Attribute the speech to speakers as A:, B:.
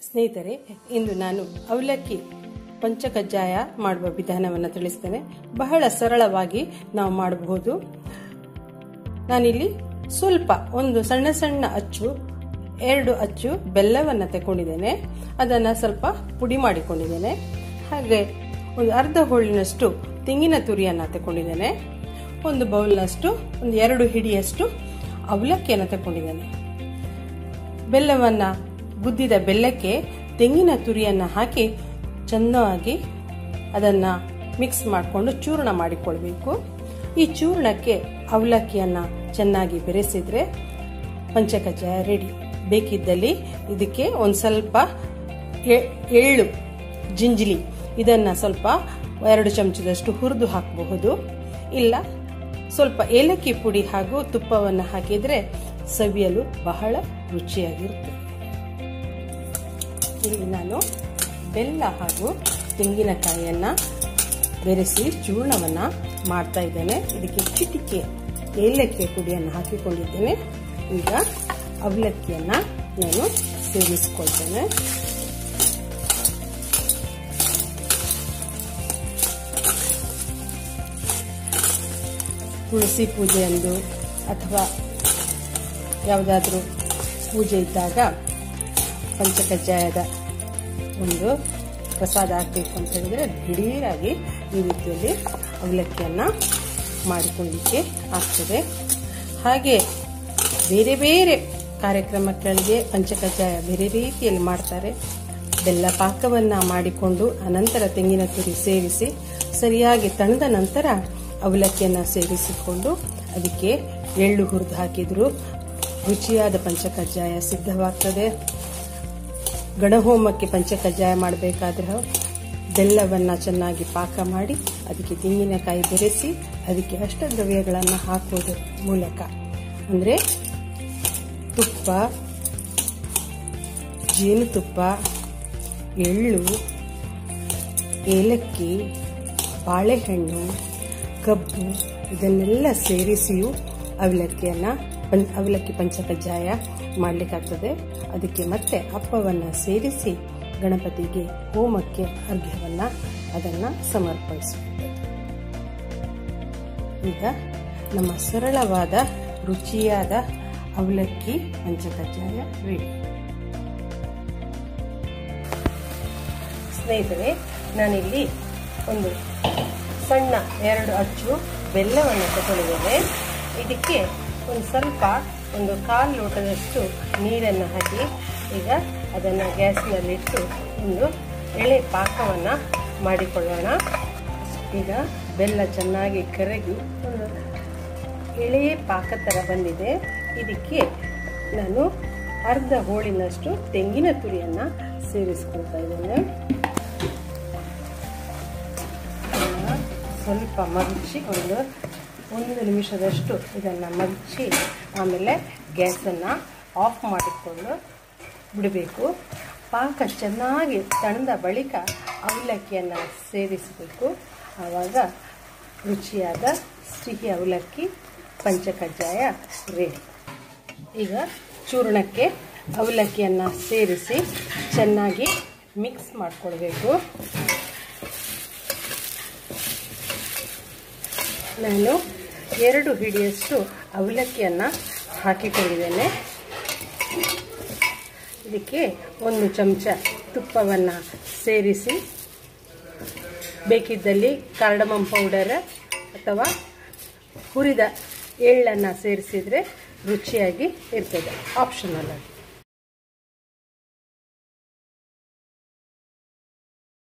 A: ಸ್ನೇಹಿತರೆ, ಇಂದು ನಾನು ಅವಲಕ್ಕಿ ಪಂಚಕಜ್ಜಾಯ ಮಾಡುವ ವಿಧಾನವನ್ನು ತಿಳಿಸ್ತೇನೆ. ಬಹಳ ಸರಳವಾಗಿ ನಾವು ಮಾಡಬಹುದು. ನಾನಿಲ್ಲಿ ಸ್ವಲ್ಪ ಒಂದು ಸಣ್ಣ ಸಣ್ಣ ಅಚ್ಚು 2 ಅಚ್ಚು ಬೆಲ್ಲವನ್ನು ತಗೊಂಡಿದ್ದೇನೆ. ಅದನ್ನು ಸ್ವಲ್ಪ ಪುಡಿ ಮಾಡಿಕೊಂಡಿದ್ದೇನೆ. ಹಾಗೆ ಒಂದು ಅರ್ಧ ಹೋಳಿನಷ್ಟು ತೆಂಗಿನ ತುರಿಯನ್ನು ತಗೊಂಡಿದ್ದೇನೆ. ಒಂದು ಬೌಲ್ನಷ್ಟು ಒಂದು 2 ಹಿಡಿಯಷ್ಟು ಅವಲಕ್ಕಿಯನ್ನು ತಗೊಂಡಿದ್ದೇನೆ. ಬೆಲ್ಲವನ್ನು ಗುದ್ದಿದ ಬೆಲ್ಲಕ್ಕೆ ತೆಂಗಿನ ತುರಿಯನ್ನು ಹಾಕಿ ಚೆನ್ನಾಗಿ ಅದನ್ನು ಮಿಕ್ಸ್ ಮಾಡಿಕೊಂಡು ಚೂರ್ಣ ಮಾಡಿಕೊಳ್ಬೇಕು. ಈ ಚೂರ್ಣಕ್ಕೆ ಅವಲಕ್ಕಿಯನ್ನು ಚೆನ್ನಾಗಿ ಬೆರೆಸಿದ್ರೆ ಪಂಚಕಜ್ಜಾಯ ರೆಡಿ. ಬೇಕಿದ್ದಲ್ಲಿ ಇದಕ್ಕೆ ಒಂದು ಸ್ವಲ್ಪ ಎಳ್ಳು ಜಿಂಜಲಿ ಇದನ್ನು ಸ್ವಲ್ಪ 2 ಚಮಚದಷ್ಟು ಹುರಿದು ಹಾಕಬಹುದು. ಇಲ್ಲ ಸ್ವಲ್ಪ ಏಲಕ್ಕಿ ಪುಡಿ ಹಾಗೂ ತುಪ್ಪವನ್ನು ಹಾಕಿದರೆ ಸವಿಯಲು ಬಹಳ ರುಚಿಯಾಗಿರುತ್ತದೆ. ಇಲ್ಲಿ ನಾನು ಬೆಲ್ಲ ಹಾಗೂ ತೆಂಗಿನಕಾಯಿಯನ್ನು ಬೆರೆಸಿ ಚೂರ್ಣವನ್ನು ಮಾಡ್ತಾ ಇದ್ದೇನೆ. ಇದಕ್ಕೆ ಚಿಟಿಕೆ ಏಲಕ್ಕಿ ಪುಡಿಯನ್ನು ಹಾಕಿಕೊಂಡಿದ್ದೇನೆ. ಈಗ ಅವಲಕ್ಕಿಯನ್ನು ನಾನು ಸೇರಿಸಿಕೊಳ್ತೇನೆ. ತುಳಸಿ ಪೂಜೆಯಂದು ಅಥವಾ ಯಾವುದಾದ್ರೂ ಪೂಜೆ ಇದ್ದಾಗ ಪಂಚಕಜ್ಜಾಯದ ಒಂದು ಪ್ರಸಾದ ಆಗಬೇಕು ಅಂತ ಹೇಳಿದ್ರೆ ದಿಢೀರಾಗಿ ಈ ರೀತಿಯಲ್ಲಿ ಅವಲಕ್ಕಿಯನ್ನು ಮಾಡಿಕೊಳ್ಳಲಿಕ್ಕೆ ಆಗ್ತದೆ. ಹಾಗೆ ಬೇರೆ ಬೇರೆ ಕಾರ್ಯಕ್ರಮಗಳಿಗೆ ಪಂಚಕಜ್ಜಾಯ ಬೇರೆ ರೀತಿಯಲ್ಲಿ ಮಾಡ್ತಾರೆ. ಬೆಲ್ಲ ಪಾಕವನ್ನು ಮಾಡಿಕೊಂಡು ಅನಂತರ ತೆಂಗಿನ ತುರಿ ಸೇರಿಸಿ ಸರಿಯಾಗಿ ತಣದ ನಂತರ ಅವಲಕ್ಕಿಯನ್ನು ಸೇರಿಸಿಕೊಂಡು ಅದಕ್ಕೆ ಎಳ್ಳು ಹುರಿದು ಹಾಕಿದ್ರು ರುಚಿಯಾದ ಪಂಚಕಜ್ಜಾಯ ಸಿದ್ಧವಾಗ್ತದೆ. ಗಣಹೋಮಕ್ಕೆ ಪಂಚಕಜ್ಜಾಯ ಮಾಡಬೇಕಾದ್ರೆ ಬೆಲ್ಲವನ್ನು ಚೆನ್ನಾಗಿ ಪಾಕ ಮಾಡಿ ಅದಕ್ಕೆ ತೆಂಗಿನಕಾಯಿ ಬೆರೆಸಿ ಅದಕ್ಕೆ ಅಷ್ಟದ್ರವ್ಯಗಳನ್ನು ಹಾಕೋದ್ರ ಮೂಲಕ ಅಂದರೆ ತುಪ್ಪ, ಜೇನುತುಪ್ಪ, ಎಳ್ಳು, ಏಲಕ್ಕಿ, ಬಾಳೆಹಣ್ಣು, ಕಬ್ಬು ಇದನ್ನೆಲ್ಲ ಸೇರಿಸಿಯೂ ಅವಲಕ್ಕಿ ಪಂಚಕಜ್ಜಾಯ ಮಾಡಲಿಕ್ಕಾಗ್ತದೆ. ಅದಕ್ಕೆ ಮತ್ತೆ ಅಪ್ಪವನ್ನು ಸೇರಿಸಿ ಗಣಪತಿಗೆ ಹೋಮಕ್ಕೆ ಅರ್ಘ್ಯವನ್ನು ಅದನ್ನು ಸಮರ್ಪಿಸುತ್ತದೆ. ಈಗ ನಮ್ಮ ಸರಳವಾದ ರುಚಿಯಾದ ಅವಲಕ್ಕಿ ಪಂಚಕಜ್ಜಾಯ ರೆಡಿ. ಸ್ನೇಹಿತರೆ, ನಾನಿಲ್ಲಿ ಒಂದು ಸಣ್ಣ 2 ಅಚ್ಚು ಬೆಲ್ಲವನ್ನು ತಗೊಂಡಿದ್ದೇನೆ. ಇದಕ್ಕೆ ಒಂದು ಸ್ವಲ್ಪ ಒಂದು 1/4 ಲೋಟದಷ್ಟು ನೀರನ್ನು ಹಾಕಿ ಈಗ ಅದನ್ನು ಗ್ಯಾಸ್ನಲ್ಲಿಟ್ಟು ಒಂದು ಎಳೆ ಪಾಕವನ್ನು ಮಾಡಿಕೊಳ್ಳೋಣ. ಈಗ ಬೆಲ್ಲ ಚೆನ್ನಾಗಿ ಕರಗಿ ಒಂದು ಎಳೆ ಪಾಕ ಥರ ಬಂದಿದೆ. ಇದಕ್ಕೆ ನಾನು ಅರ್ಧ ಹೋಳಿನಷ್ಟು ತೆಂಗಿನ ತುರಿಯನ್ನು ಸೇರಿಸ್ಕೊಳ್ತಾ ಇದ್ದೇನೆ. ಸ್ವಲ್ಪ ಮಗ್ಚಿ ಒಂದು ನಿಮಿಷದಷ್ಟು ಇದನ್ನು ಮಗ್ಚಿ ಆಮೇಲೆ ಗ್ಯಾಸನ್ನು ಆಫ್ ಮಾಡಿಕೊಂಡು ಬಿಡಬೇಕು. ಪಾಕ ಚೆನ್ನಾಗಿ ತಣದ ಬಳಿಕ ಅವಲಕ್ಕಿಯನ್ನು ಸೇರಿಸಬೇಕು. ಆವಾಗ ರುಚಿಯಾದ ಸಿಹಿ ಅವಲಕ್ಕಿ ಪಂಚಕಜ್ಜಾಯ ರೆಡಿ. ಈಗ ಚೂರ್ಣಕ್ಕೆ ಅವಲಕ್ಕಿಯನ್ನು ಸೇರಿಸಿ ಚೆನ್ನಾಗಿ ಮಿಕ್ಸ್ ಮಾಡಿಕೊಳ್ಬೇಕು. ನಾನು 2 ಹಿಡಿಯಷ್ಟು ಅವಲಕ್ಕಿಯನ್ನು ಹಾಕಿಕೊಂಡಿದ್ದೇನೆ. ಇದಕ್ಕೆ 1 ಚಮಚ ತುಪ್ಪವನ್ನು ಸೇರಿಸಿ ಬೇಕಿದ್ದಲ್ಲಿ ಕಾರ್ಡಮಮ್ ಪೌಡರ್ ಅಥವಾ ಹುರಿದ ಎಳ್ಳನ್ನು ಸೇರಿಸಿದರೆ ರುಚಿಯಾಗಿ ಇರ್ತದೆ. ಆಪ್ಷನಲ್ ಆಗಿ.